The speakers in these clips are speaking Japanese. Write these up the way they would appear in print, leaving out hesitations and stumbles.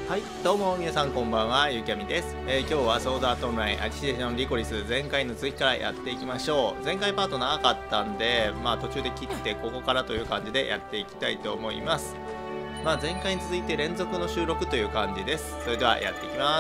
はい、どうも皆さんこんばんは、ゆきあみです。今日はソードアートオンラインアキシエーションリコリス前回の続きからやっていきましょう。前回パート長かったんで、途中で切ってここからという感じでやっていきたいと思います。前回に続いて連続の収録という感じです。それではやっていきます。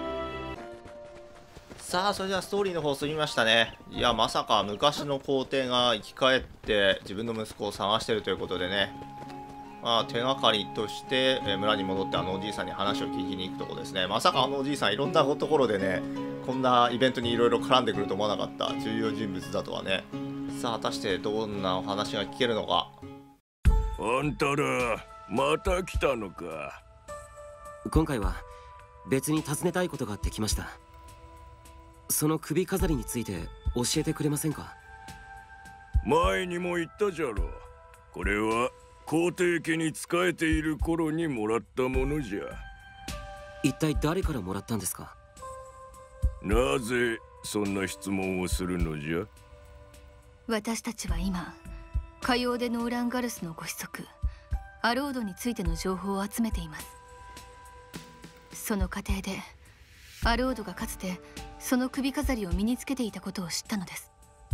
さあ、それではストーリーの方進みましたね。いや、まさか昔の皇帝が生き返って自分の息子を探してるということでね。手がかりとして、村に戻ってあのおじいさんに話を聞きに行くとこですね。まさかあのおじいさんいろんなところでね、こんなイベントにいろいろ絡んでくると思わなかった。重要人物だとはね。さあ、果たしてどんなお話が聞けるのか。 あんたらまた来たのか。 今回は別に尋ねたいことがあってきました。その首飾りについて教えてくれませんか？ 前にも言ったじゃろ。これは皇帝家に仕えている頃にもらったものじゃ。 一体誰からもらったんですか？ なぜそんな質問をするのじゃ？ 私たちは今かようでノーランガルスのご子息アロードについての情報を集めています。その過程でアロードがかつてその首飾りを身につけていたことを知ったのです。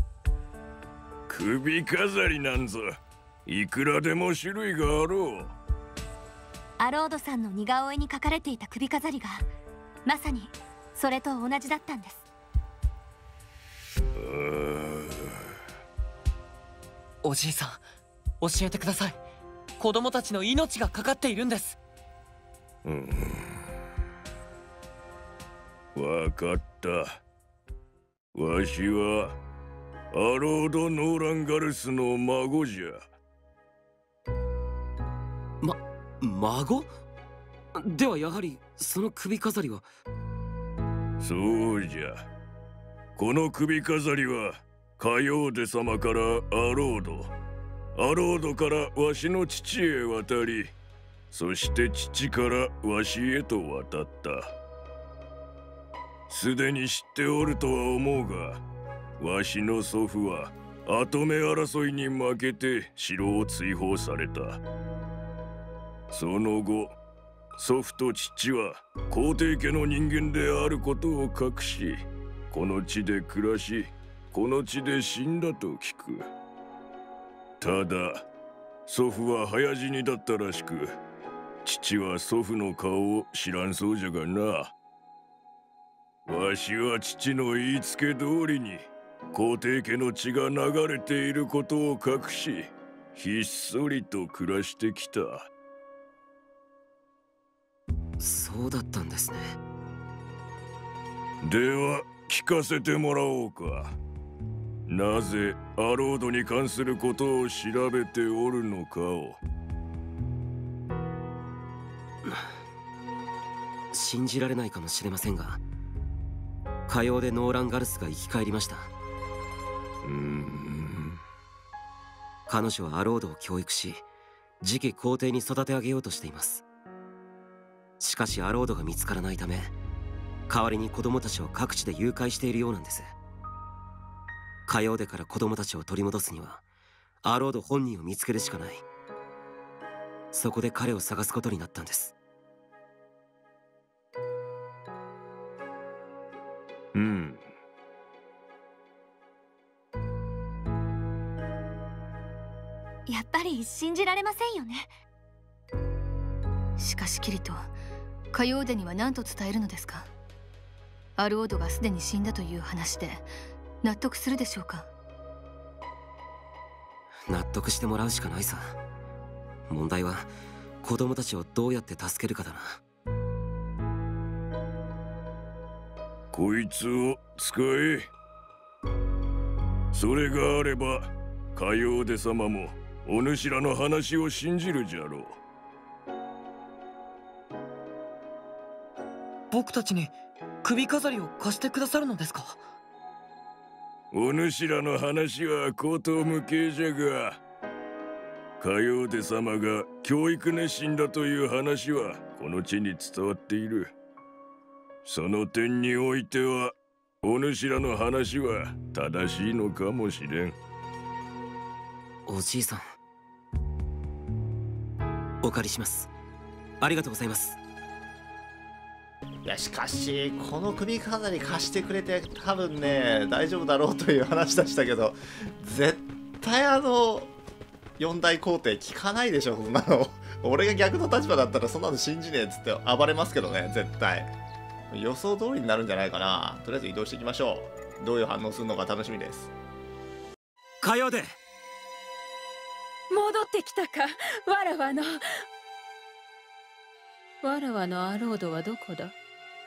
首飾りなんぞいくらでも種類があろう。 アロードさんの似顔絵に描かれていた首飾りがまさにそれと同じだったんです。 おじいさん、教えてください。子供たちの命がかかっているんです。 わかった。わしはアロード・ノーランガルスの孫じゃ。 孫？ではやはりその首飾りは。 そうじゃ。この首飾りはカヨーデ様からアロードからわしの父へ渡り、そして父からわしへと渡った。すでに知っておるとは思うが、わしの祖父は跡目争いに負けて城を追放された。その後、祖父と父は皇帝家の人間であることを隠し、この地で暮らし、この地で死んだと聞く。ただ、祖父は早死にだったらしく、父は祖父の顔を知らんそうじゃがな。わしは父の言いつけ通りに皇帝家の血が流れていることを隠し、ひっそりと暮らしてきた。 そうだったんですね。 では聞かせてもらおうか。なぜアロードに関することを調べておるのかを。 信じられないかもしれませんが、かようでノーランガルスが生き返りました。彼女はアロードを教育し、次期皇帝に育て上げようとしています。しかしアロードが見つからないため、代わりに子供たちを各地で誘拐しているようなんです。かようでから子供たちを取り戻すにはアロード本人を見つけるしかない。そこで彼を探すことになったんです。 やっぱり信じられませんよね。 しかしキリト、かようでには何と伝えるのですか？アロードがすでに死んだという話で納得するでしょうか？ 納得してもらうしかないさ。問題は子供たちをどうやって助けるかだな。 こいつを使え。それがあればかようで様もお主らの話を信じるじゃろう。 僕たちに首飾りを貸してくださるのですか？ お主らの話は荒唐無稽じゃが、かようで様が教育熱心だという話はこの地に伝わっている。その点においてはお主らの話は正しいのかもしれん。 おじいさん、お借りします。ありがとうございます。 いやしかしこの首飾り貸してくれて多分ね大丈夫だろうという話でしたけど、絶対四大皇帝聞かないでしょそんなの。俺が逆の立場だったらそんなの信じねえっつって暴れますけどね、絶対。予想通りになるんじゃないかな。とりあえず移動していきましょう。どういう反応するのか楽しみです。 かようで戻ってきたか。わらわのアロードはどこだ。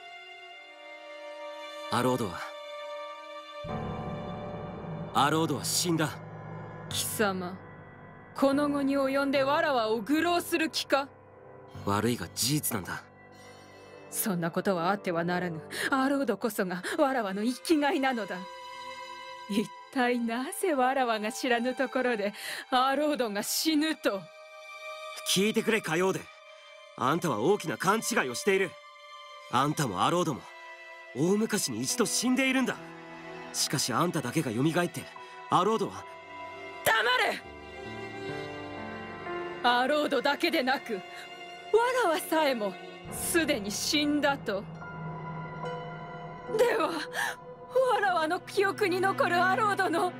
アロードは死んだ。 貴様、この後に及んでわらわを愚弄する気か。 悪いが事実なんだ。 そんなことはあってはならぬ。アロードこそがわらわの生きがいなのだ。一体なぜわらわが知らぬところでアロードが死ぬと。 聞いてくれかようで、あんたは大きな勘違いをしている。あんたもアロードも大昔に一度死んでいるんだ。しかしあんただけが蘇ってアロードは。 黙れ。アロードだけでなくわらわさえもすでに死んだと。ではわらわの記憶に残るアロードの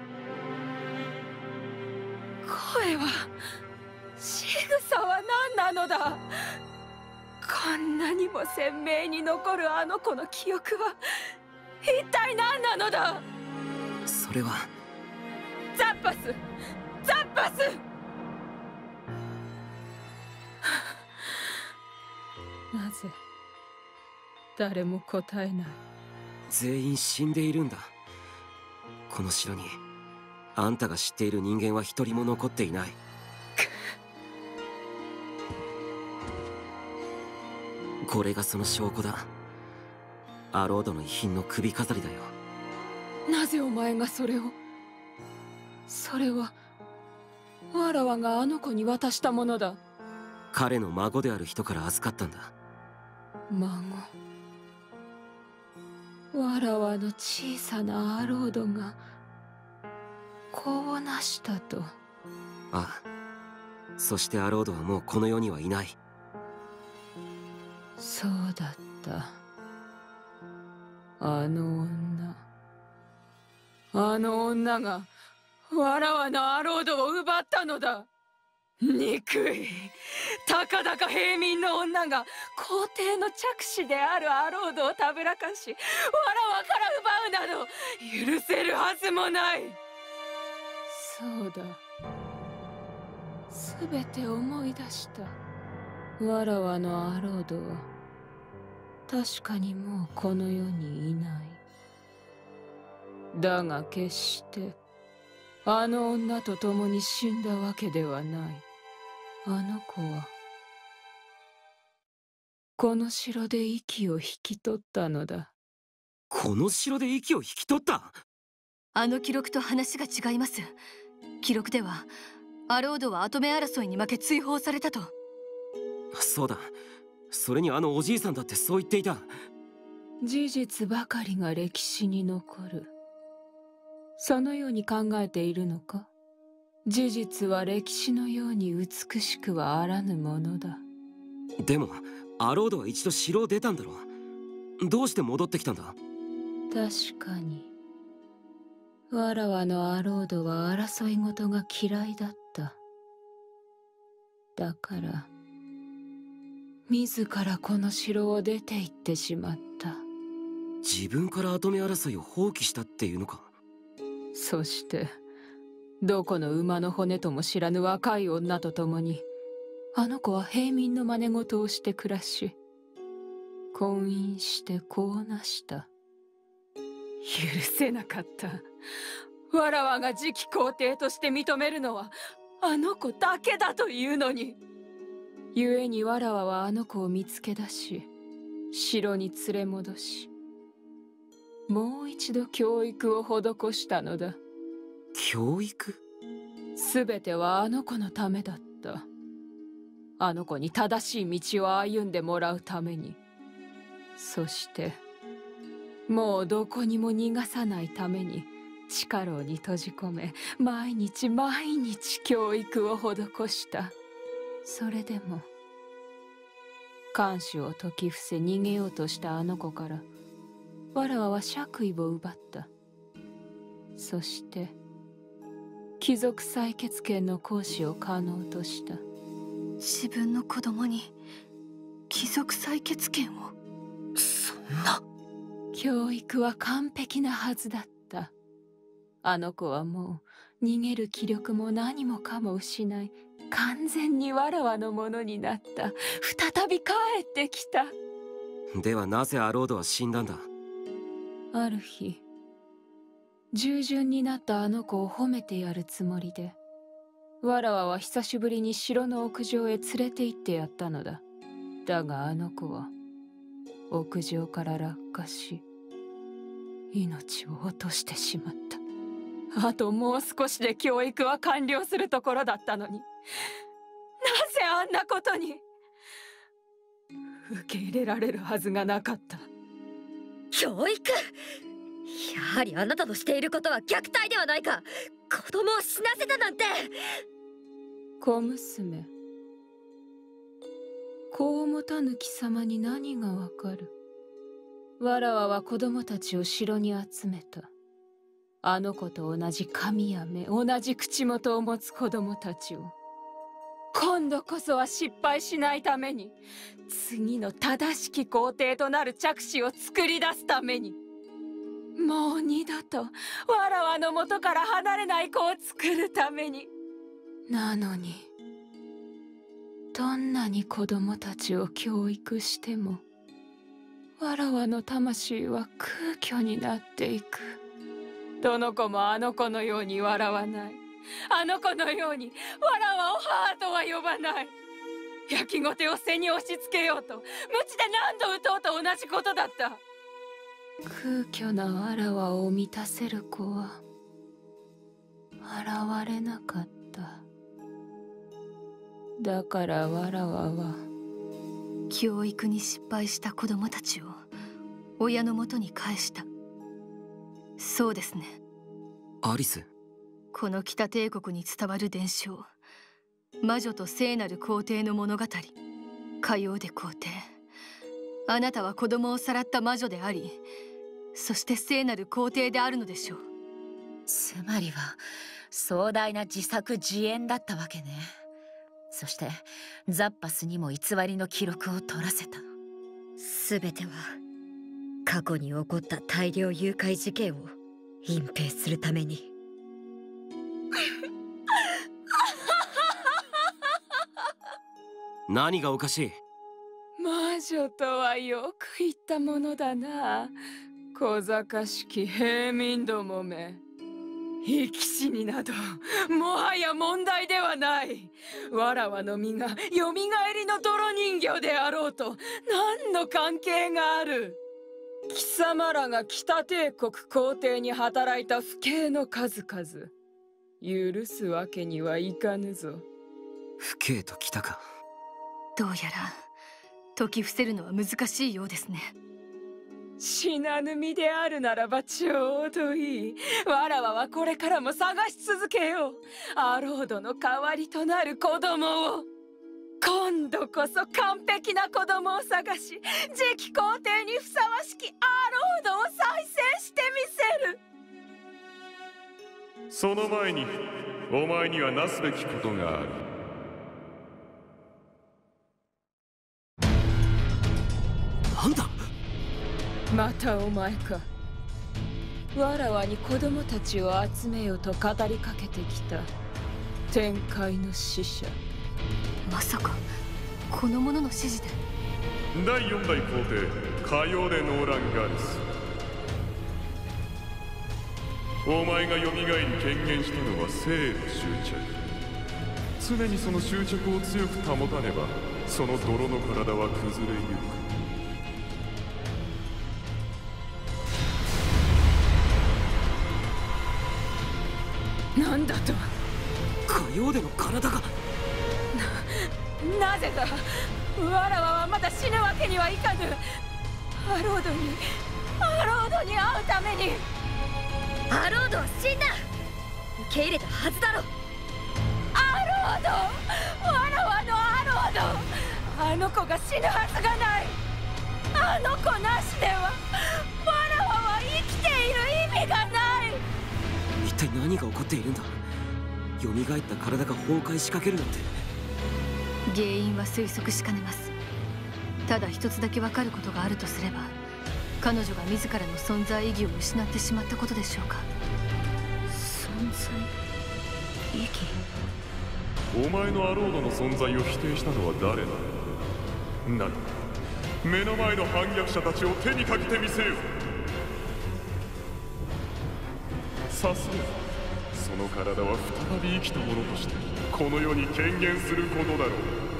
声は、仕草は何なのだ。こんなにも鮮明に残るあの子の記憶は一体何なのだ。 それはザッパス、ザッパス。なぜ誰も答えない。 全員死んでいるんだ。この城にあんたが知っている人間は一人も残っていない。これがその証拠だ。アロードの遺品の首飾りだよ。 なぜお前がそれを。それはわらわがあの子に渡したものだ。 彼の孫である人から預かったんだ。 孫。わらわの小さなアロードが子をなしたと。 ああ、そしてアロードはもうこの世にはいない。 そうだった。あの女がわらわのアロードを奪ったのだ。憎い、たかだか平民の女が皇帝の嫡子であるアロードをたぶらかし、わらわから奪うなど許せるはずもない。そうだ、すべて思い出した。わらわのアロードは確かにもうこの世にいない。だが決してあの女と共に死んだわけではない。あの子はこの城で息を引き取ったのだ。 この城で息を引き取った？ あの記録と話が違います。記録ではアロードは跡目争いに負け追放されたと。 そうだ、それにあのおじいさんだってそう言っていた。 事実ばかりが歴史に残る。そのように考えているのか。事実は歴史のように美しくはあらぬものだ。 でもアロードは一度城を出たんだろう。どうして戻ってきたんだ？ 確かにわらわのアロードは争い事が嫌いだった。だから自らこの城を出て行ってしまった。 自分から跡目争いを放棄したっていうのか。 そしてどこの馬の骨とも知らぬ若い女と共にあの子は平民の真似事をして暮らし、婚姻して子をなした。許せなかった。わらわが次期皇帝として認めるのはあの子だけだというのに。故にわらわはあの子を見つけ出し、城に連れ戻し、もう一度教育を施したのだ。 教育？ すべてはあの子のためだった。あの子に正しい道を歩んでもらうために。そしてもうどこにも逃がさないために地下牢に閉じ込め、毎日毎日教育を施した。それでも看守を解き伏せ逃げようとしたあの子からわらわは爵位を奪った。そして貴族採血権の行使を可能とした。 自分の子供に貴族採血権を。 そんな。 教育は完璧なはずだった。あの子はもう逃げる気力も何もかも失い、完全にわらわのものになった。再び帰ってきた。 ではなぜアロードは死んだんだ？ ある日、従順になったあの子を褒めてやるつもりで、わらわは久しぶりに城の屋上へ連れて行ってやったのだ。だがあの子は屋上から落下し、命を落としてしまった。あともう少しで教育は完了するところだったのに、なぜあんなことに。受け入れられるはずがなかった。 教育？やはりあなたのしていることは虐待ではないか。子供を死なせたなんて。 小娘、子を持たぬ貴様に何がわかる。わらわは子供たちを城に集めた。あの子と同じ髪や目、同じ口元を持つ子供たちを。今度こそは失敗しないために、次の正しき皇帝となる嫡子を作り出すために、もう二度とわらわの元から離れない子を作るために。なのに、どんなに子供たちを教育しても、わらわの魂は空虚になっていく。どの子もあの子のように笑わない。あの子のようにわらわを母とは呼ばない。焼きごてを背に押し付けようと、無知で何度打とうと同じことだった。空虚なわらわを満たせる子は現れなかった。だからわらわは教育に失敗した子供たちを親のもとに返した。そうですね。 アリス。 この北帝国に伝わる伝承、魔女と聖なる皇帝の物語、カヨーデ皇帝。あなたは子供をさらった魔女であり、そして聖なる皇帝であるのでしょう。 つまりは壮大な自作自演だったわけね。そしてザッパスにも偽りの記録を取らせた。 全ては過去に起こった大量誘拐事件を隠蔽するために。 何がおかしい？ 魔女とはよく言ったものだな。小賢しき平民どもめ。生き死になどもはや問題ではない。わらわの身がよみがえりの泥人形であろうと何の関係がある。貴様らが北帝国皇帝に働いた不敬の数々、許すわけにはいかぬぞ。 不敬ときたか。 どうやら解き伏せるのは難しいようですね。 死なぬ身であるならばちょうどいい。わらわはこれからも探し続けよう。アロードの代わりとなる子供を。今度こそ完璧な子供を探し、次期皇帝にふさわしきアロードを再生してみせる。 その前にお前にはなすべきことがある。 なんだ？ またお前か。わらわに子供たちを集めようと語りかけてきた天界の使者。 まさかこの者の指示で。 第4代皇帝カヨーデ・ノーランガルス。お前がよみがえり権限したのは生の執着。常にその執着を強く保たねば、その泥の体は崩れゆく。 なんだと？ カヨーデの体が。 なぜだ。わらわはまだ死ぬわけにはいかぬ。アロードに会うために。 アロードは死んだ。受け入れたはずだろ。 アロード、わらわのアロード。 あの子が死ぬはずがない。あの子なしではわらわは生きている意味がない。 一体何が起こっているんだ。蘇った体が崩壊しかけるなんて。 原因は推測しかねます。ただ一つだけ分かることがあるとすれば、彼女が自らの存在意義を失ってしまったことでしょうか。 存在意義？ お前のアロードの存在を否定したのは誰だ。なら目の前の反逆者たちを手にかけてみせよ。さすがその体は再び生きた者としてこの世に権限することだろう。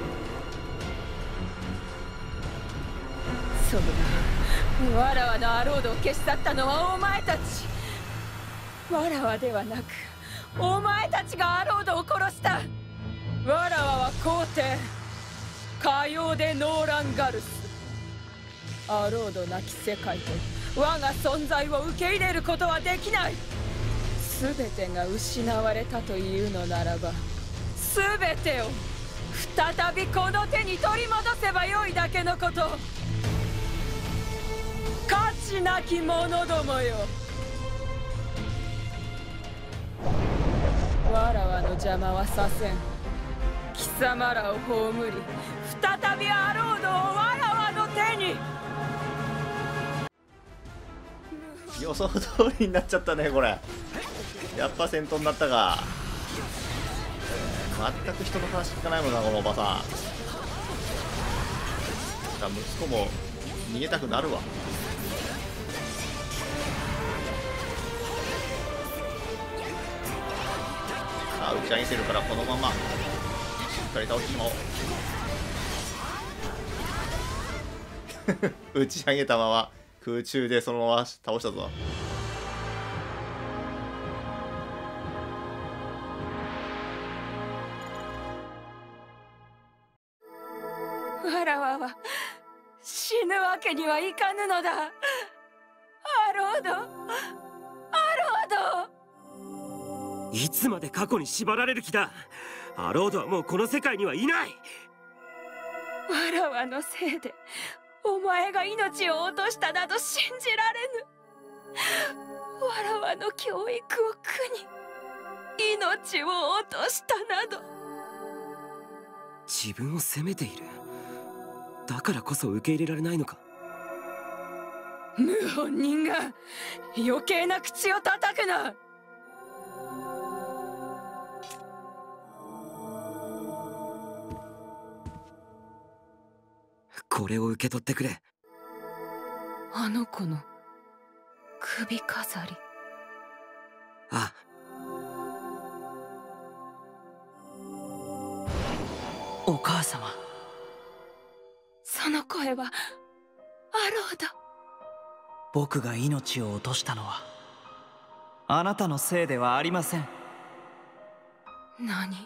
そうだ、わらわのアロードを消し去ったのはお前たち。わらわではなくお前たちがアロードを殺した。わらわは皇帝かようでノーランガルス。アロードなき世界と我が存在を受け入れることはできない。全てが失われたというのならば、全てを再びこの手に取り戻せばよいだけのこと。価値なき者どもよ。わらわの邪魔はさせん。貴様らを葬り、再びアロードをわらわの手に。 予想通りになっちゃったねこれ。やっぱ戦闘になったか。全く人の話聞かないもんなこのおばさん。息子も逃げたくなるわ。さあ打ち上げてるからこのまましっかり倒してしまおう打ち上げたまま空中でそのまま倒したぞ。 わらわは死ぬわけにはいかぬのだ。アロード、アロード。 いつまで過去に縛られる気だ。アロードはもうこの世界にはいない。 わらわのせいでお前が命を落としたなど信じられぬ。わらわの教育を苦に命を落としたなど。 自分を責めている。だからこそ受け入れられないのか。 謀反人が余計な口を叩くな。 これを受け取ってくれ。 あの子の首飾り。 ああ。 お母様。 その声はアロード。 僕が命を落としたのはあなたのせいではありません。 何？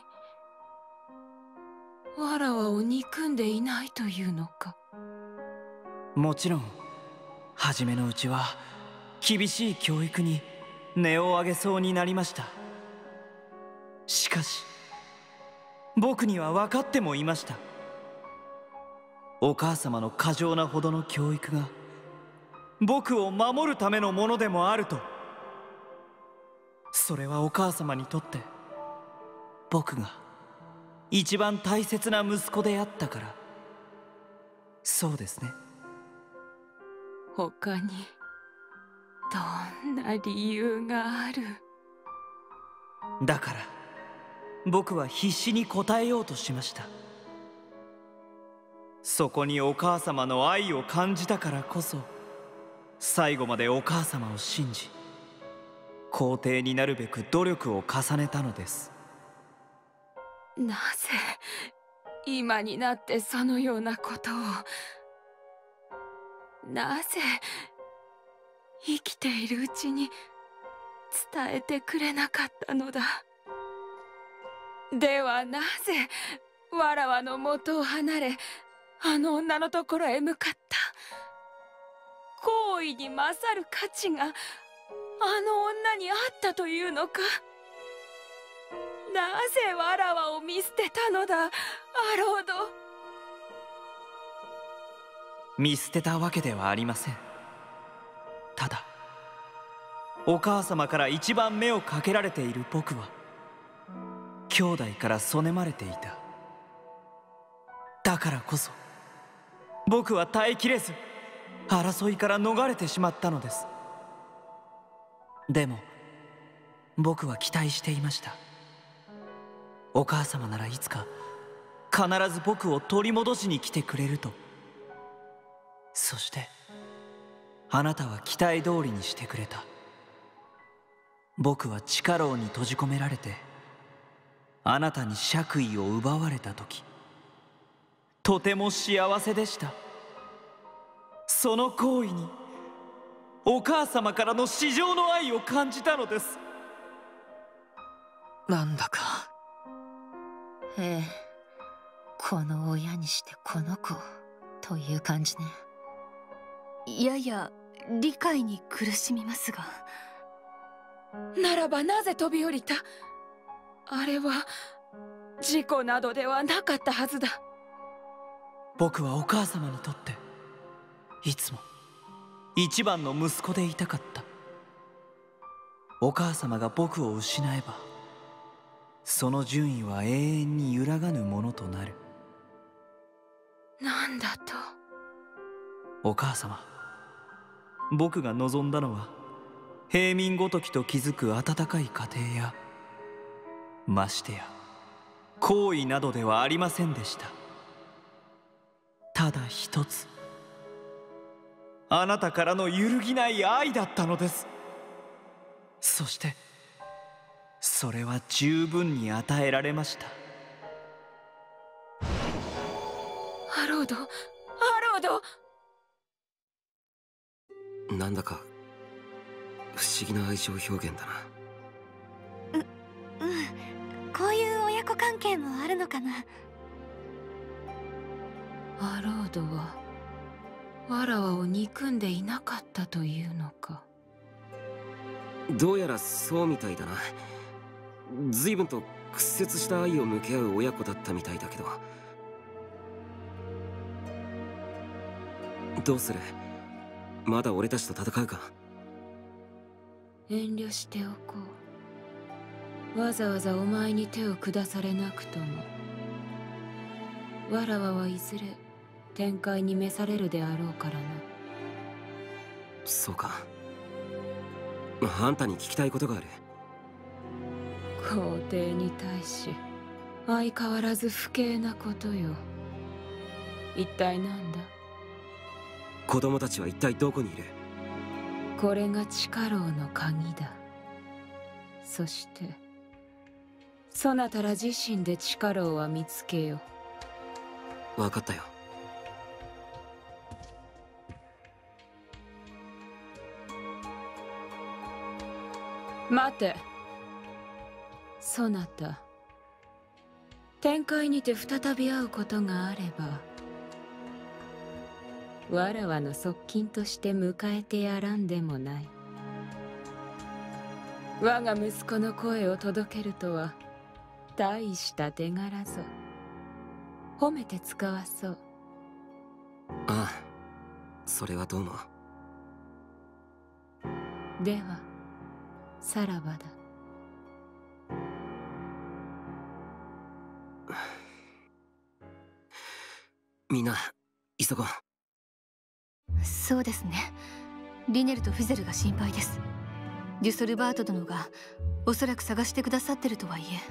わらわを憎んでいないというのか。 もちろん初めのうちは厳しい教育に音を上げそうになりました。しかし僕には分かってもいました。お母様の過剰なほどの教育が僕を守るためのものでもあると。それはお母様にとって僕が一番大切な息子であったから。そうですね。 他にどんな理由がある？ だから僕は必死に応えようとしました。そこにお母様の愛を感じたからこそ、最後までお母様を信じ皇帝になるべく努力を重ねたのです。 なぜ今になってそのようなことを。なぜ生きているうちに伝えてくれなかったのだ。ではなぜわらわの元を離れ、あの女のところへ向かった。行為に勝る価値があの女にあったというのか。なぜわらわを見捨てたのだ、アロード。 見捨てたわけではありません。ただお母様から一番目をかけられている僕は兄弟からそねまれていた。だからこそ僕は耐えきれず争いから逃れてしまったのです。でも僕は期待していました。お母様ならいつか必ず僕を取り戻しに来てくれると。そしてあなたは期待通りにしてくれた。僕は地下牢に閉じ込められてあなたに爵位を奪われた時、とても幸せでした。その行為にお母様からの至上の愛を感じたのです。 なんだか、ええ、この親にしてこの子という感じね。 やや理解に苦しみますが。 ならばなぜ飛び降りた？あれは事故などではなかったはずだ。 僕はお母様にとっていつも一番の息子でいたかった。お母様が僕を失えばその順位は永遠に揺らがぬものとなる。 なんだと？ お母様、僕が望んだのは平民ごときと築く温かい家庭や、ましてや好意などではありませんでした。ただ一つ、あなたからの揺るぎない愛だったのです。そしてそれは十分に与えられました。 アロード、アロード。なんだか不思議な愛情表現だな。 こういう親子関係もあるのかな。 アロードはわらわを憎んでいなかったというのか。 どうやらそうみたいだな。随分と屈折した愛を向け合う親子だったみたいだけど。どうする？まだ俺たちと戦うか？ 遠慮しておこう。わざわざお前に手を下されなくとも、わらわはいずれ展開に召されるであろうからな。 そうか。あんたに聞きたいことがある。 皇帝に対し相変わらず不敬なことよ。一体なんだ？ 子供たちは一体どこにいる？ これが地下牢の鍵だ。そしてそなたら自身で地下牢は見つけよ。 分かったよ。 待て、そなた。天界にて再び会うことがあれば、わらわの側近として迎えてやらんでもない。我が息子の声を届けるとは大した手柄ぞ。褒めて使わそう。 ああ、それはどうも。 ではさらばだ。 みんな急ごう。 そうですね。リネルとフィゼルが心配です。デュソルバート殿がおそらく探してくださってるとはいえ。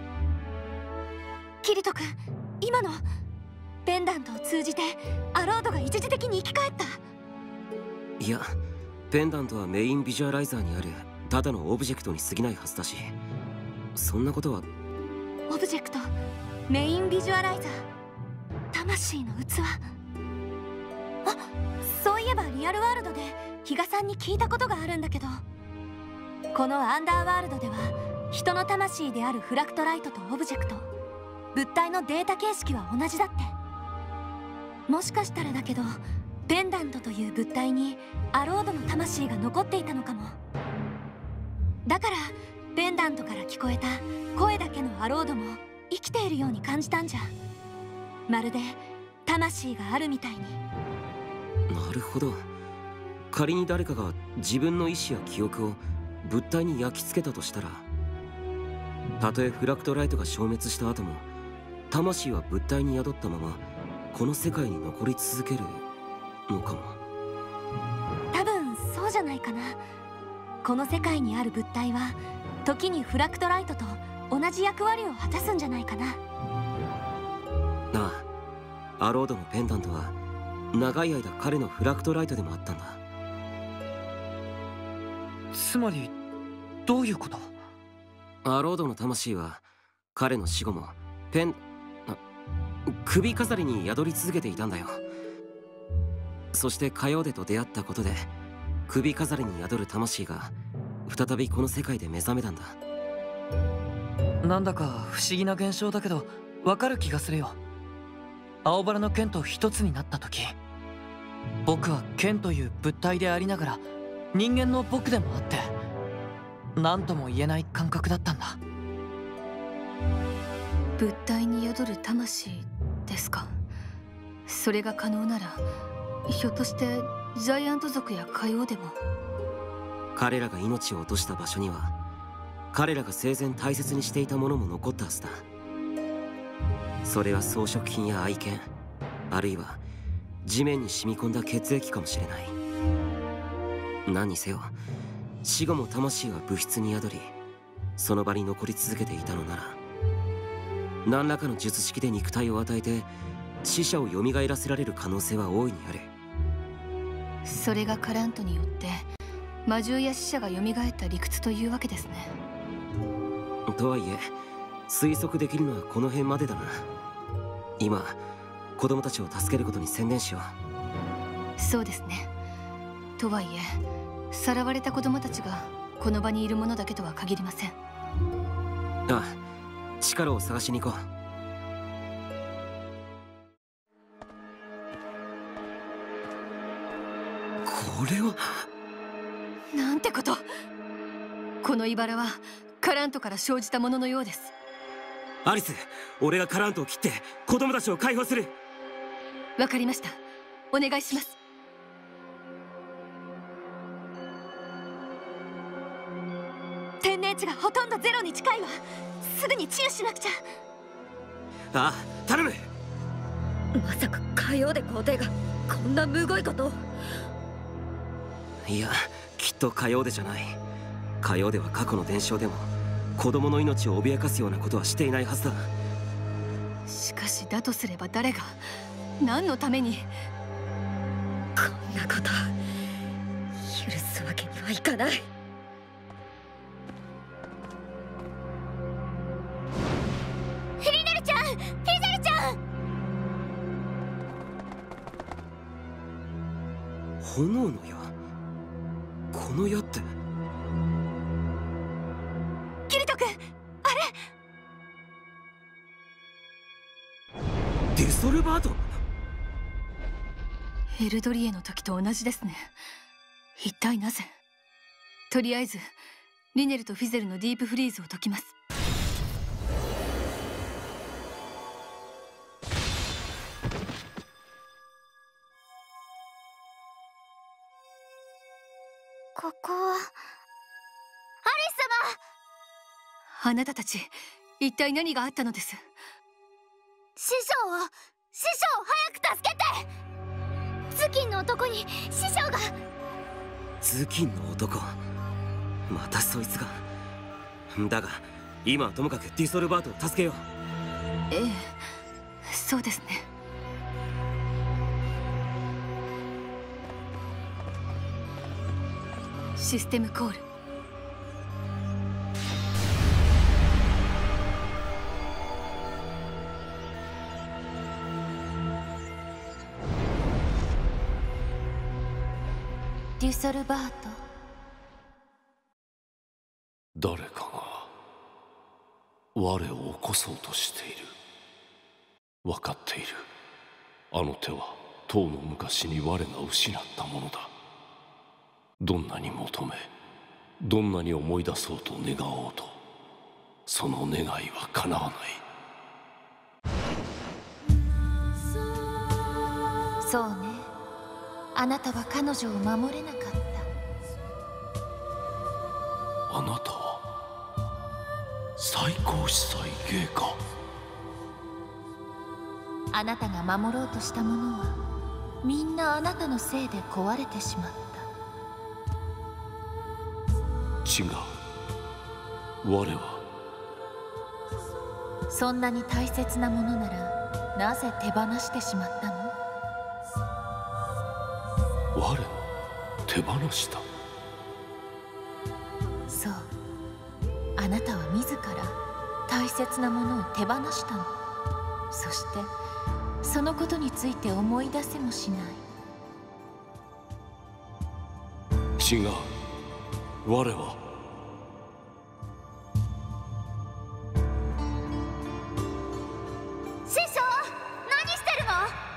キリト君、今のペンダントを通じてアロードが一時的に生き返った。 いや、ペンダントはメインビジュアライザーにあるただのオブジェクトに過ぎないはずだし、そんなことは。 オブジェクト、メインビジュアライザー、魂の器。あ、そういえばリアルワールドで比嘉さんに聞いたことがあるんだけど、このアンダーワールドでは人の魂であるフラクトライトとオブジェクト、物体のデータ形式は同じだって。もしかしたらだけどペンダントという物体にアロードの魂が残っていたのかも。だからペンダントから聞こえた声だけのアロードも生きているように感じたんじゃ。まるで魂があるみたいに。 るほど。仮に誰かが自分の意志や記憶を物体に焼き付けたとしたら、たとえフラクトライトが消滅した後も魂は物体に宿ったままこの世界に残り続けるのかも。 多分そうじゃないかな。この世界にある物体は時にフラクトライトと同じ役割を果たすんじゃないかな。 ああ、アロードのペンダントは長い間彼のフラクトライトでもあったんだ。 つまりどういうこと？ アロードの魂は彼の死後も首飾りに宿り続けていたんだよ。そしてカヨーデと出会ったことで首飾りに宿る魂が再びこの世界で目覚めたんだ。 なんだか不思議な現象だけどわかる気がするよ。青バラの剣と一つになった時、僕は剣という物体でありながら人間の僕でもあって、何とも言えない感覚だったんだ。 物体に宿る魂ですか。それが可能なら、ひょっとしてジャイアント族やカヨウでも。 彼らが命を落とした場所には彼らが生前大切にしていたものも残ったはずだ。それは装飾品や愛犬、あるいは地面に染み込んだ血液かもしれない。何にせよ死後も魂は物質に宿り、その場に残り続けていたのなら、何らかの術式で肉体を与えて死者を蘇らせられる可能性は大いにある。 それがカラントによって魔獣や死者が蘇った理屈というわけですね。 とはいえ推測できるのはこの辺までだな。今子供たちを助けることに専念しよう。そうですね。とはいえさらわれた子供たちがこの場にいるものだけとは限りません。 ああ、力を探しに行こう。これはなんてこと。この茨はカラントから生じたもののようです。 アリス、俺がカラントを切って子供たちを解放する。 わかりました。お願いします。 天然値がほとんどゼロに近いわ。すぐに治癒しなくちゃ。 ああ、頼む。 まさかカヨーデ皇帝がこんなむごいことを。 いや、きっとカヨーデじゃない。カヨーデは過去の伝承でも子供の命を脅かすようなことはしていないはずだ。 しかしだとすれば誰が何のために。 こんなこと許すわけにはいかない。 リネルちゃん、ピゼルちゃん。 炎の矢。この矢ってキリト君、あれデソルバート。 エルドリエの時と同じですね。一体なぜ。とりあえずリネルとフィゼルのディープフリーズを解きます。 ここは。アリス様。あなたたち一体何があったのです。 師匠早く助けて。頭巾の男に師匠が。 頭巾の男、またそいつが。だが今はともかくディソルバートを助けよう。 ええ、そうですね。システムコール。 デュソルバート。 誰かが我を起こそうとしている。分かっている。あの手はとうの昔に我が失ったものだ。どんなに求め、どんなに思い出そうと願おうと、その願いは叶わない。 そうね。 あなたは彼女を守れなかった。 あなたは最高司祭ゲイか。 あなたが守ろうとしたものはみんなあなたのせいで壊れてしまった。 違う。我はそんなに大切なものならなぜ手放してしまったの？ 我を手放した。 そう、あなたは自ら大切なものを手放したの。そしてそのことについて思い出せもしない。 違う。我は師匠、何してるの？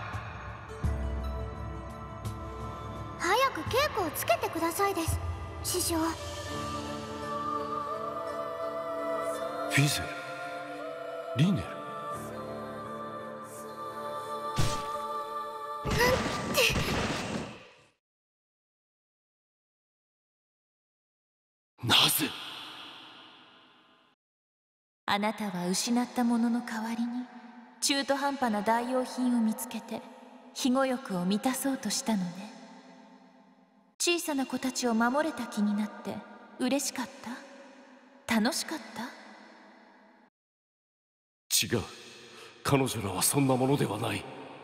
早く稽古をつけてくださいです、師匠。 フィゼル、リネル。なぜ？ あなたは失ったものの代わりに中途半端な代用品を見つけて庇護欲を満たそうとしたのね。小さな子たちを守れた気になって嬉しかった？楽しかった？ 違う。彼女らはそんなものではない。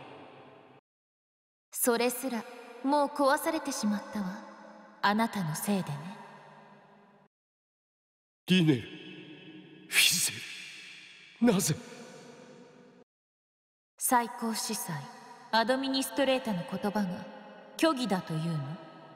それすらもう壊されてしまったわ。あなたのせいでね。 リネル、フィゼル、なぜ？ 最高司祭アドミニストレータの言葉が虚偽だというの？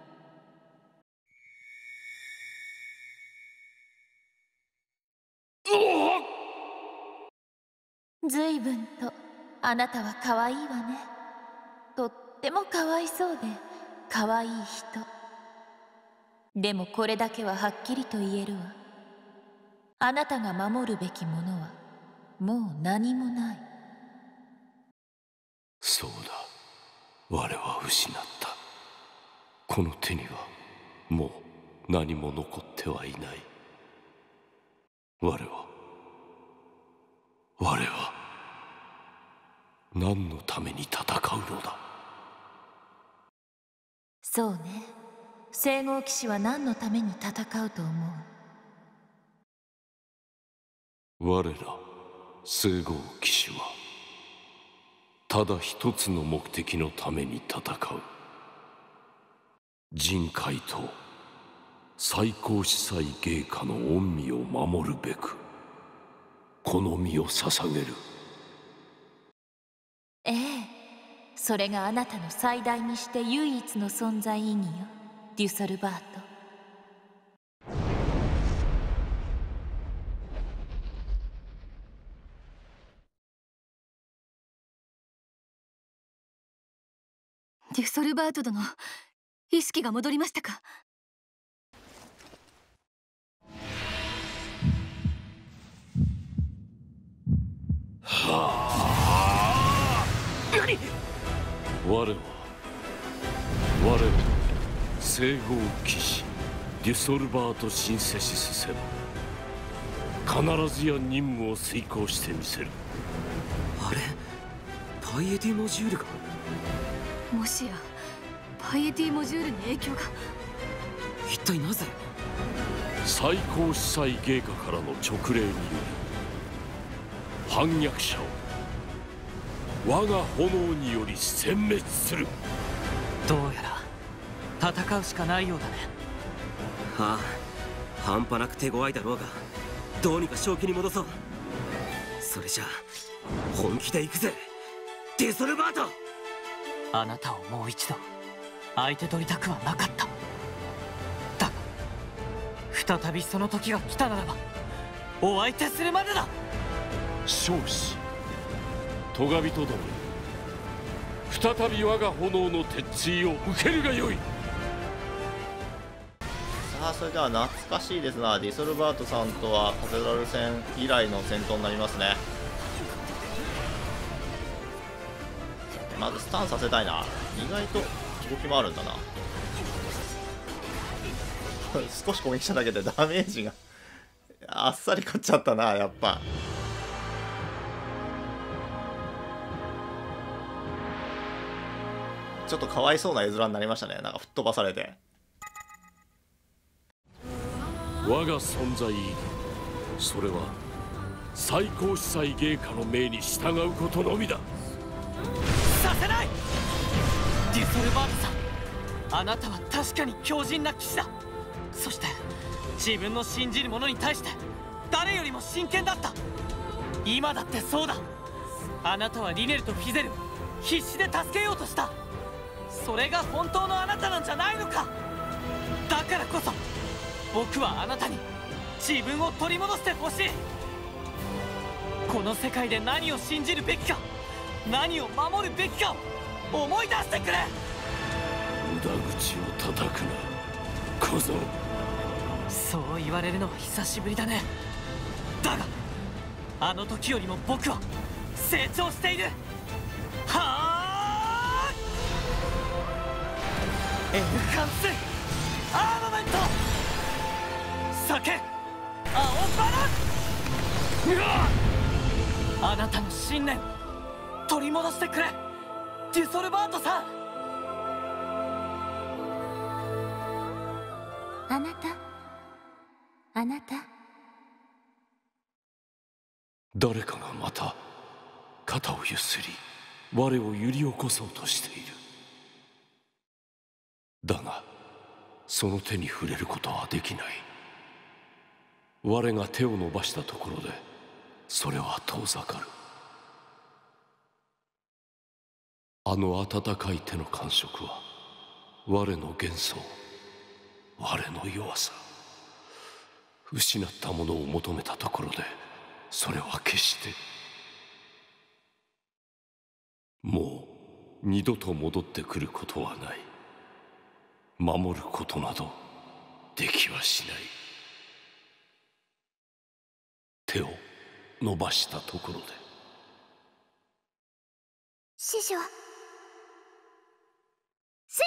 ずいぶんとあなたは可愛いわね。とってもかわいそうで可愛い人。でもこれだけははっきりと言えるわ。あなたが守るべきものはもう何もない。 そうだ。我は失った。この手にはもう何も残ってはいない。我は何のために戦うのだ？ そうね。聖号騎士は何のために戦うと思う？ 我ら聖号騎士はただ一つの目的のために戦う。人海と最高司祭ゲイカの御身を守るべくこの身を捧げる。 ええ、それがあなたの最大にして唯一の存在意義よ、デュソルバート。 デュソルバート殿、意識が戻りましたか？ 我は聖号騎士デュソルバート・シンセシス専務、必ずや任務を遂行してみせる。 あれ、パイエティモジュールが。 もしやパイエティモジュールに影響が。 一体なぜ？ 最高司祭ゲイカからの直令により反逆者を我が炎により殲滅する。 どうやら戦うしかないようだね。 ああ、半端なく手強いだろうがどうにか正気に戻そう。それじゃあ本気で行くぜ、デュソルバート。 あなたをもう一度相手取りたくはなかった。だが再びその時が来たならばお相手するまでだ。 少子トガ人ども、再び我が炎の鉄槌を受けるがよい。 さあ、それでは懐かしいですな。ディソルバートさんとはカテドラル戦以来の戦闘になりますね。まずスタンさせたいな。意外と動きもあるんだな。少し攻撃しただけでダメージがあっさり勝っちゃったな、やっぱ。ちょっとかわいそうな絵面になりましたね。なんか吹っ飛ばされて。 我が存在意義、それは最高司祭芸家の命に従うことのみだ。 させない！デュソルバートさん、あなたは確かに強靭な騎士だ。そして自分の信じる者に対して誰よりも真剣だった。今だってそうだ。あなたはリネルとフィゼルを必死で助けようとした。それが本当のあなたなんじゃないのか。だからこそ僕はあなたに自分を取り戻してほしい。この世界で何を信じるべきか、何を守るべきかを思い出してくれ。 無駄口を叩くな小僧。 そう言われるのは久しぶりだね。だがあの時よりも僕は成長している。はあ、エンハンスアーマメント、酒青バラ。あなたの信念取り戻してくれ、デュソルバートさん。 あなた、あなた。 誰かがまた肩をゆすり我を揺り起こそうとしている。だがその手に触れることはできない。我が手を伸ばしたところでそれは遠ざかる。あの温かい手の感触は我の幻想、我の弱さ。失ったものを求めたところでそれは決してもう二度と戻ってくることはない。守ることなどできはしない。手を伸ばしたところで。 師匠、師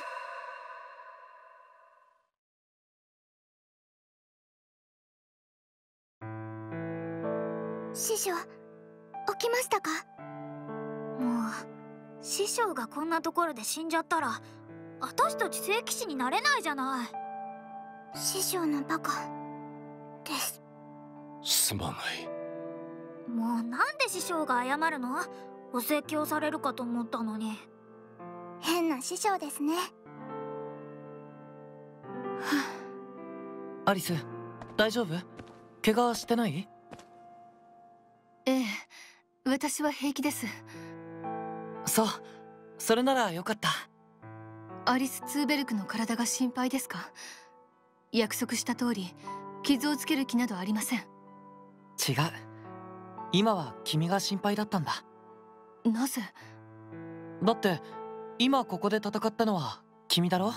匠、師匠、起きましたか？もう師匠がこんなところで死んじゃったら私たち聖騎士になれないじゃない。師匠のバカです。 すまない。 もうなんで師匠が謝るの？お説教されるかと思ったのに。変な師匠ですね。 アリス、大丈夫？怪我してない？ ええ、私は平気です。 そう、それならよかった。 アリス・ツーベルクの体が心配ですか？約束した通り傷をつける気などありません。 違う、今は君が心配だったんだ。 なぜ？ だって今ここで戦ったのは君だろ。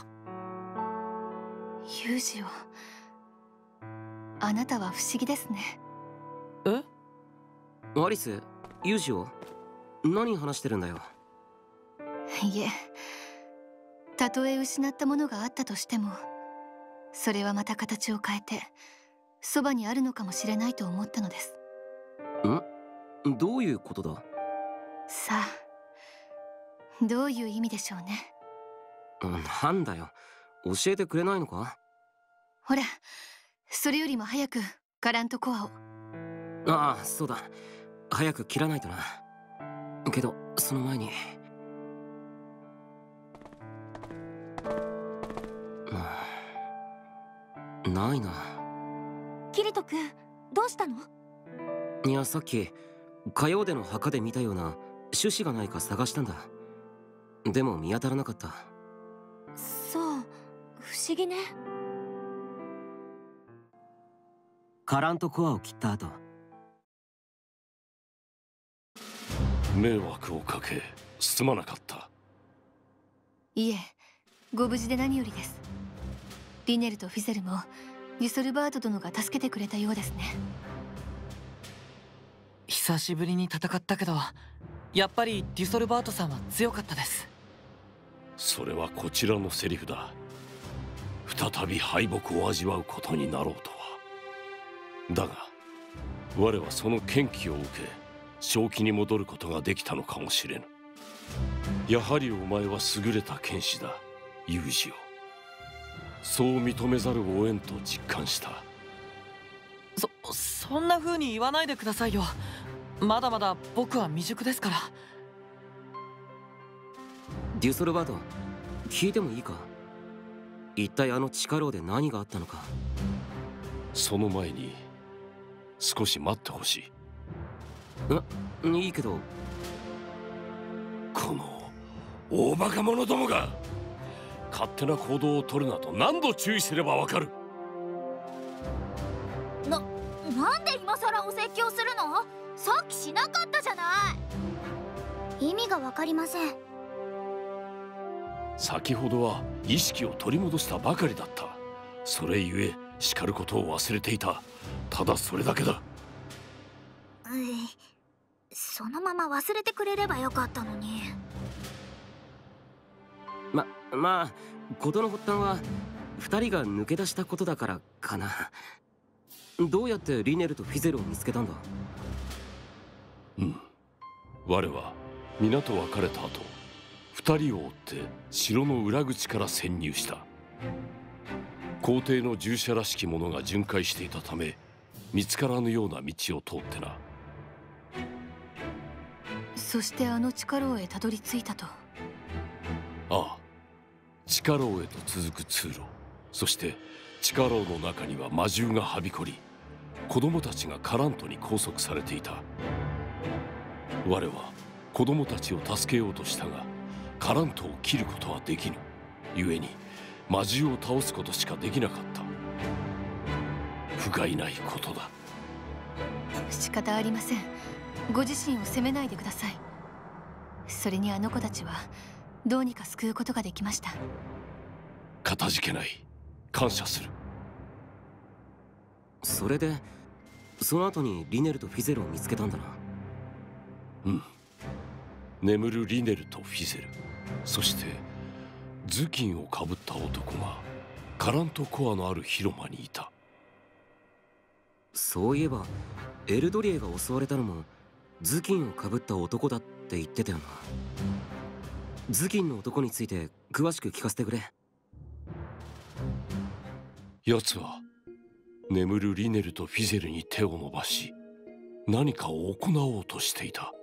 ユージを、あなたは不思議ですね。 え？ アリス、ユージを何話してるんだよ。 いえ、たとえ失ったものがあったとしてもそれはまた形を変えてそばにあるのかもしれないと思ったのです。 どういうことだ？ さあ、どういう意味でしょうね。 なんだよ、教えてくれないのか？ ほら、それよりも早くガラントコアを。 ああ、そうだ、早く切らないとな。けどその前にないな。 キリト君、どうしたの？ いや、さっき火曜での墓で見たような種子がないか探したんだ。でも見当たらなかった。 そう、不思議ね。 カラントコアを切った後、 迷惑をかけすまなかった。 いえ、ご無事で何よりです。リネルとフィゼルもデュソルバート殿が助けてくれたようですね。 久しぶりに戦ったけど、やっぱりデュソルバートさんは強かったです。 それはこちらのセリフだ。再び敗北を味わうことになろうとは。だが我はその剣気を受け正気に戻ることができたのかもしれぬ。やはりお前は優れた剣士だ、ユージを。そう認めざるを得んと実感した。 そんな風に言わないでくださいよ。まだまだ僕は未熟ですから。 デュソルバート、聞いてもいいか？一体あの地下牢で何があったのか。 その前に少し待ってほしい。 いいけど。 この大バカ者どもが勝手な行動を取るなと何度注意すればわかる。 なんで今さらお説教するの？さっきしなかったじゃない。意味がわかりません。 先ほどは意識を取り戻したばかりだった。それゆえ叱ることを忘れていた。ただそれだけだ。 そのまま忘れてくれればよかったのに。 まあ事の発端は2人が抜け出したことだからかな。どうやってリネルとフィゼルを見つけたんだ？ 我は皆と別れた後2人を追って城の裏口から潜入した。皇帝の従者らしき者が巡回していたため見つからぬような道を通ってな。 そしてあの地下牢へたどり着いたと。 ああ、地下牢へと続く通路、そして地下牢の中には魔獣がはびこり、子供たちがカラントに拘束されていた。我は子供たちを助けようとしたがカラントを切ることはできぬ。故に魔獣を倒すことしかできなかった。不甲斐ないことだ。 仕方ありません。ご自身を責めないでください。それにあの子たちはどうにか救うことができました。 かたじけない。感謝する。 それでその後にリネルとフィゼルを見つけたんだな。 眠るリネルとフィゼル、そして頭巾をかぶった男がカラントコアのある広間にいた。 そういえばエルドリエが襲われたのも頭巾をかぶった男だって言ってたよな。頭巾の男について詳しく聞かせてくれ。 奴は眠るリネルとフィゼルに手を伸ばし何かを行おうとしていた。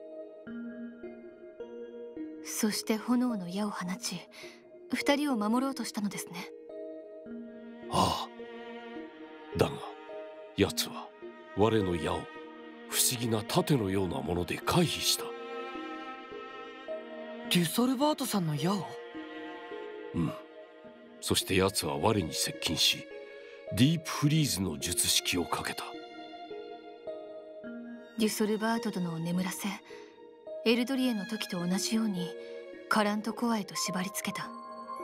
そして炎の矢を放ち2人を守ろうとしたのですね。 ああ。だが奴は我の矢を不思議な盾のようなもので回避した。 デュソルバートさんの矢を？ そして奴は我に接近しディープフリーズの術式をかけた。 デュソルバート殿を眠らせエルドリエの時と同じようにカラントコアへと縛り付けた。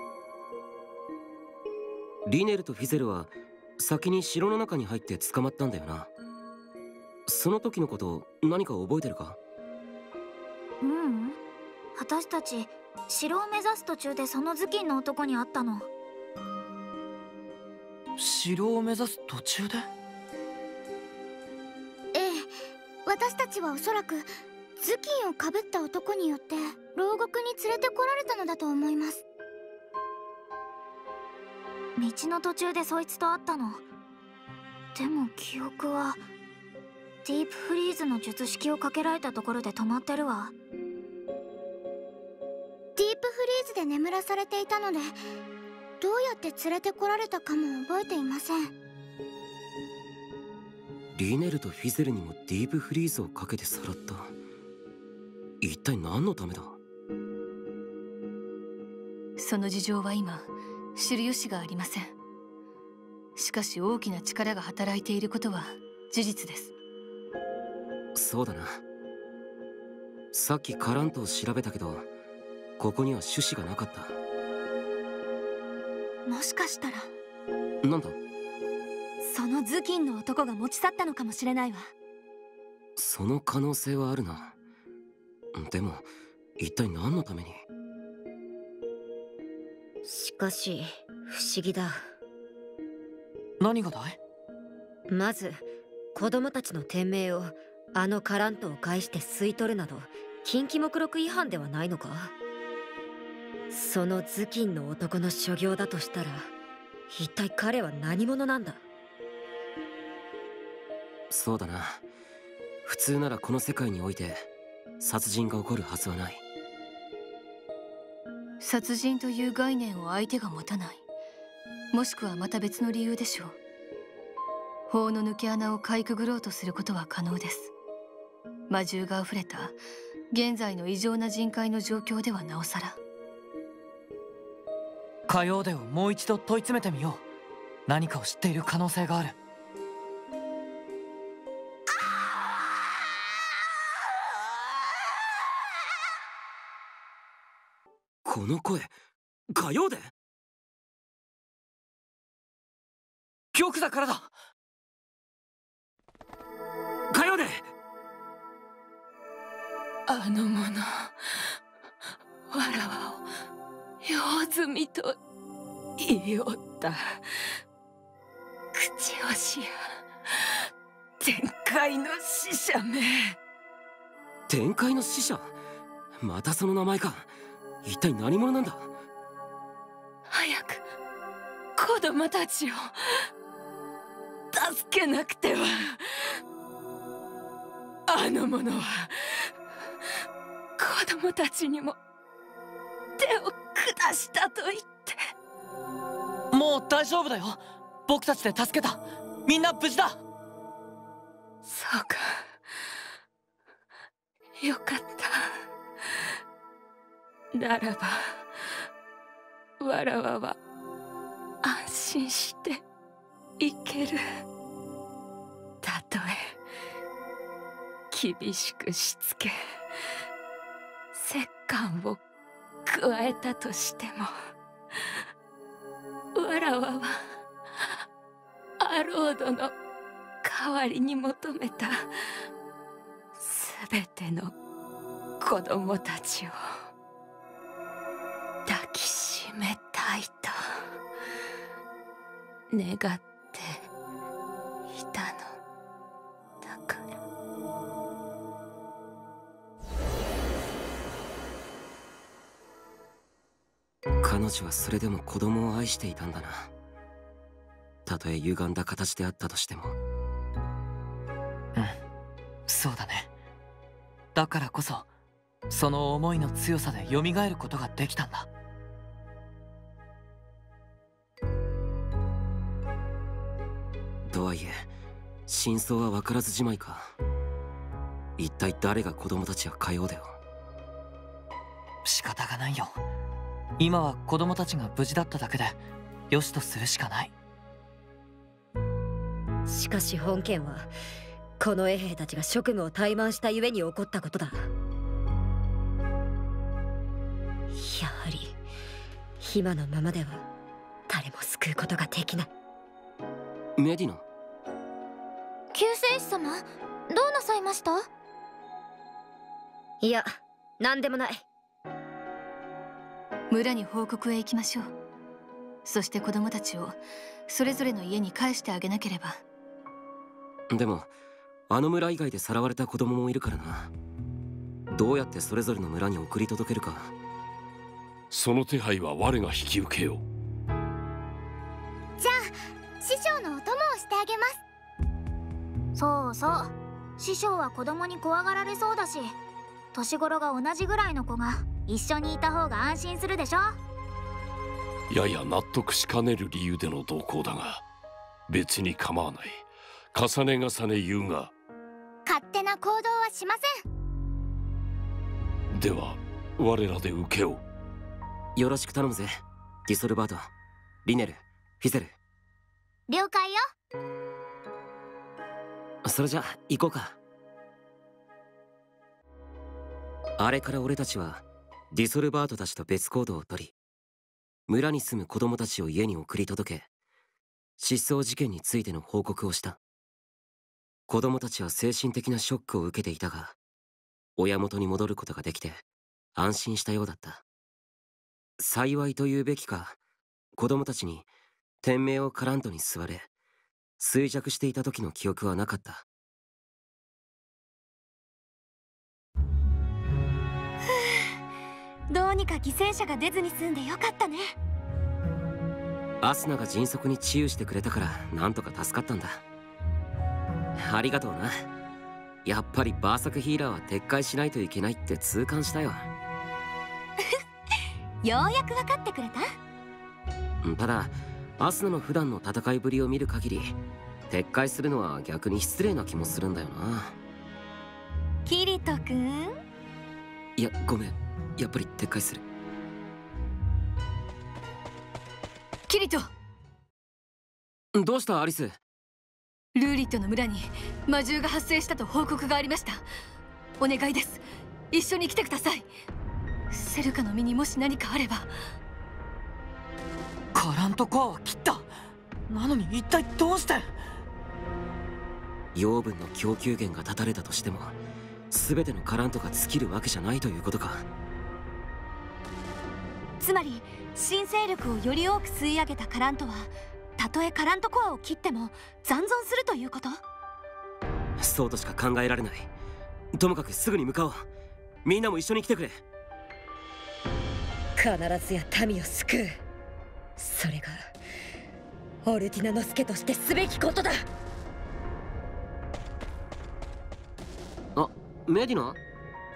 リネルとフィゼルは先に城の中に入って捕まったんだよな。その時のこと何か覚えてるか？ 私たち城を目指す途中でその頭巾の男に会ったの。 城を目指す途中で？ 私たちはおそらく頭巾をかぶった男によって牢獄に連れてこられたのだと思います。道の途中でそいつと会ったの。でも記憶はディープフリーズの術式をかけられたところで止まってるわ。ディープフリーズで眠らされていたのでどうやって連れてこられたかも覚えていません。 リネルとフィゼルにもディープフリーズをかけてさらった。一体何のためだ？ その事情は今知る由がありません。しかし大きな力が働いていることは事実です。 そうだな。さっきカラントを調べたけどここには種子がなかった。 もしかしたらなんだ？ その頭巾の男が持ち去ったのかもしれないわ。 その可能性はあるな。でも一体何のために？ しかし不思議だ。 何がだい？ まず子供たちの天命をあのカラントを介して吸い取るなど禁忌目録違反ではないのか？その頭巾の男の所業だとしたら一体彼は何者なんだ？ そうだな。普通ならこの世界において殺人が起こるはずはない。 殺人という概念を相手が持たない、もしくはまた別の理由でしょう。法の抜け穴をかいくぐろうとすることは可能です。魔獣があふれた現在の異常な人海の状況ではなおさら。 火曜デをもう一度問い詰めてみよう。何かを知っている可能性がある。 この声、火曜デ？ 玉座からだ。 火曜デ！ あの者、わらわを用済みと言いおった。口押しや天界の使者め。 天界の使者？またその名前か。一体何者なんだ？ 早く子供たちを助けなくては。あの者は子供たちにも手を下したと言って。 もう大丈夫だよ。僕たちで助けた。みんな無事だ。 そうか、よかった。ならばわらわは安心していける。たとえ厳しくしつけ折檻を加えたとしても、わらわはアロードの代わりに求めたすべての子供たちを抱きしめたいと願っていたのだから。 彼女はそれでも子供を愛していたんだな。たとえ歪んだ形であったとしても。 うん、そうだね。だからこそその思いの強さで蘇ることができたんだ。 とはいえ真相は分からずじまいか。一体誰が子供たちや火曜だよ。 仕方がないよ。今は子供たちが無事だっただけでよしとするしかない。 しかし本件はこの衛兵たちが職務を怠慢したゆえに起こったことだ。やはり今のままでは誰も救うことができない。 メディナ、 救世主様、どうなさいました？ いや、何でもない。 村に報告へ行きましょう。そして子供たちをそれぞれの家に返してあげなければ。 でもあの村以外でさらわれた子供もいるからな。どうやってそれぞれの村に送り届けるか。 その手配は我が引き受けよう。 じゃあ師匠のお供をしてあげます。そうそう、師匠は子供に怖がられそうだし、年頃が同じぐらいの子が一緒にいた方が安心するでしょ。 やや納得しかねる理由での同行だが別に構わない。重ね重ね言うが勝手な行動はしません。 では我らで請け負う。 よろしく頼むぜ、ディソルバート、リネル、フィゼル。 了解よ。 それじゃ行こうか。あれから俺たちはディソルバートたちと別行動をとり、村に住む子供たちを家に送り届け、失踪事件についての報告をした。子供たちは精神的なショックを受けていたが、親元に戻ることができて安心したようだった。幸いというべきか子供たちに天命をカラントに吸われ衰弱していた時の記憶はなかった。 どうにか犠牲者が出ずに済んでよかったね。 アスナが迅速に治癒してくれたからなんとか助かったんだ。ありがとうな。やっぱりバーサクヒーラーは撤回しないといけないって痛感したよ。 ようやく分かってくれた？ ただアスナの普段の戦いぶりを見る限り撤回するのは逆に失礼な気もするんだよな。 キリト君？ いやごめん、やっぱり撤回する。 キリト！ どうしたアリス？ ルーリットの村に魔獣が発生したと報告がありました。お願いです、一緒に来てください。セルカの身にもし何かあれば。 カラントコアは切った。なのに一体どうして？ 養分の供給源が断たれたとしても全てのカラントが尽きるわけじゃないということか。 つまり新勢力をより多く吸い上げたカラントはたとえカラントコアを切っても残存するということ？ そうとしか考えられない。ともかくすぐに向かおう。みんなも一緒に来てくれ。 必ずや民を救う。それがオルティナの助としてすべきことだ。 あ、メディナ？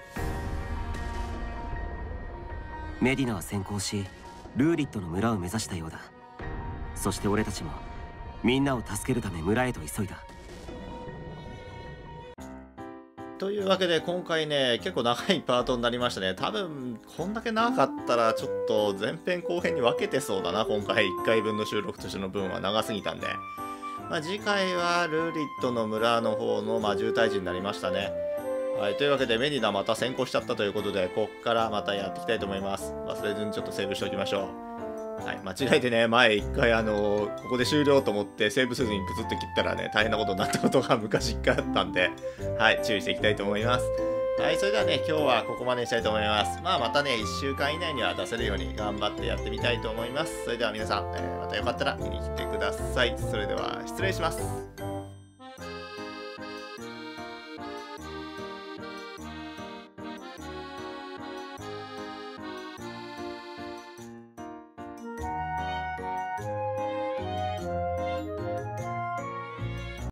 メディナは先行しルーリットの村を目指したようだ。そして俺たちもみんなを助けるため村へと急いだ。 というわけで今回ね結構長いパートになりましたね。多分こんだけ長かったらちょっと前編後編に分けてそうだな。今回1回分の収録としての分は長すぎたんで、次回はルーリットの村の方の魔獣退治になりましたね。はい、というわけでメディナまた先行しちゃったということでこっからまたやっていきたいと思います。忘れずにちょっとセーブしておきましょう。はい、間違えてね前1回ここで終了と思ってセーブせずにプツッと切ったらね大変なことになったことが昔1回あったんで、はい、注意していきたいと思います。はい、それではね今日はここまでにしたいと思います。またね1週間以内には出せるように頑張ってやってみたいと思います。それでは皆さん、またよかったら見に来てください。それでは失礼します。